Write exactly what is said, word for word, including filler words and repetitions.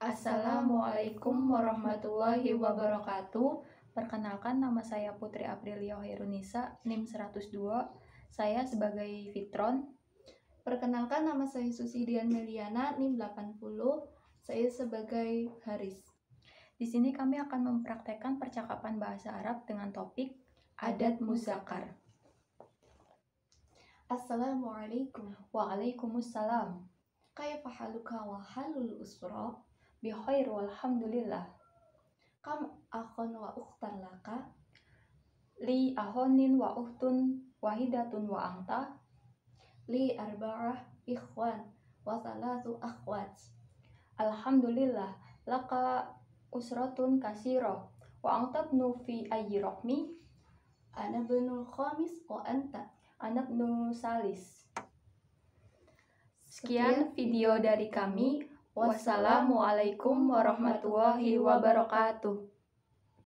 Assalamualaikum warahmatullahi wabarakatuh. Perkenalkan, nama saya Putri Aprilia Hairunisa, N I M seratus dua. Saya sebagai Fitron. Perkenalkan, nama saya Susidian Meliana, N I M delapan puluh. Saya sebagai Haris. Di sini kami akan mempraktekkan percakapan bahasa Arab dengan topik adat muzakkar. Assalamualaikum. Waalaikumsalam. Kaifa haluka wa halul usra? Bikhair walhamdulillah. Kam akhon wa ukhtan laka? Li ahonin wa uhtun wahidatun wa anta? Li arba'ah ikhwan wa thalathu akhwat. Alhamdulillah, laka usratun kasiro wa antabnu fi ayyi raqmi? Ana ibnul khamis wa anta? Ana ibnu salis. Sekian video dari kami. Wassalamualaikum warahmatullahi wabarakatuh.